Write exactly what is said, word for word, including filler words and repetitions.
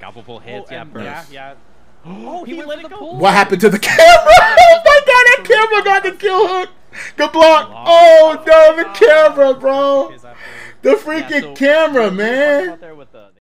Scalpel hits, Oh, yeah, and- burst. yeah, yeah. Oh, he, He went let for it the go. pull. What happened to the camera? Oh my god, that camera got the kill hook. Good block. Oh no, the camera, bro. The freaking camera, man.